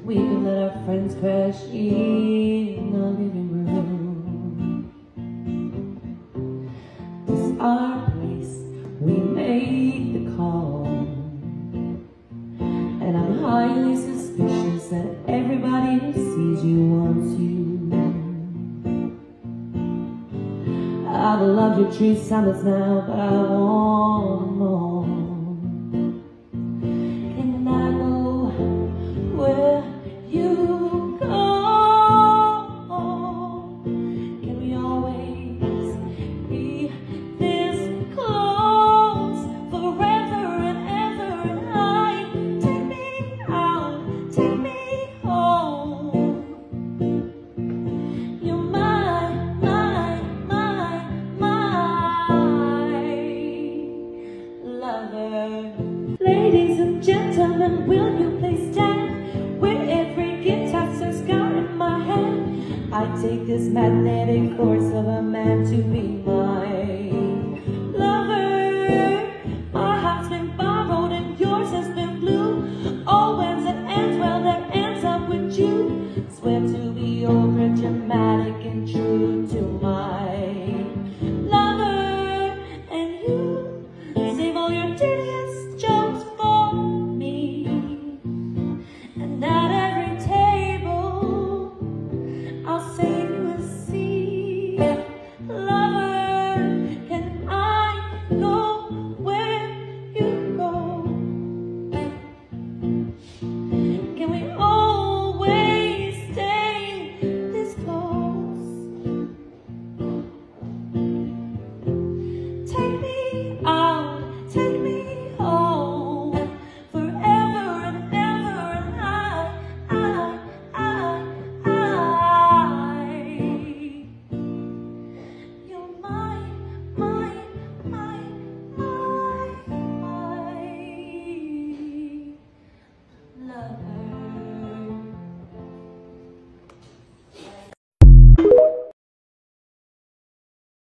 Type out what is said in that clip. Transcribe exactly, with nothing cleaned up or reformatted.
We can let our friends crash in the living room. This is our place, we make the call. And I'm highly suspicious that everybody who sees you wants you. I've loved your true summits now, but I want more.